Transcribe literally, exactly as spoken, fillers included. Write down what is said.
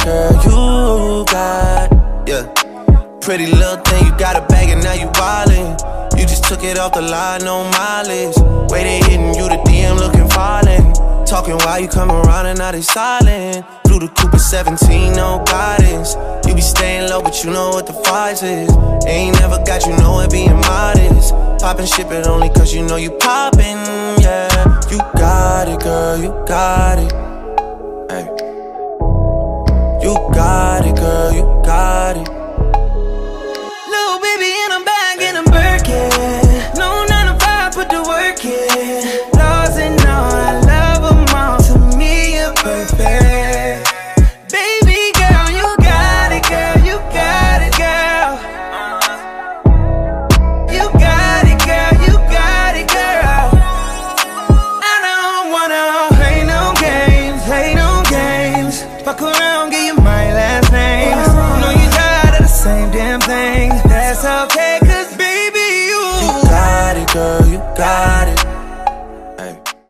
girl, you got it, yeah. Pretty little thing, you got a bag and now you wildin'. You just took it off the line, no mileage. Way they hitting you, the D M looking violent. Talking while you come around and now they silent. Blue the Cooper seventeen, no guidance. You be staying low, but you know what the price is. Ain't never got you know it being modest. Poppin' ship it only cause you know you poppin', yeah. You got it, girl, you got it. Hey. You got it, girl, you got it. Little baby in a bag and a Birkin. No nine to five, put the work in. Laws and all, I love them all. To me, you're perfect. Baby girl, you got it, girl, you got it, girl. You got it, girl, you got it, girl. I don't wanna play no games, play no games. Fuck around, give you my last name. I know you tired of the same damn thing. That's okay, cause baby, you You got it, girl, you got it.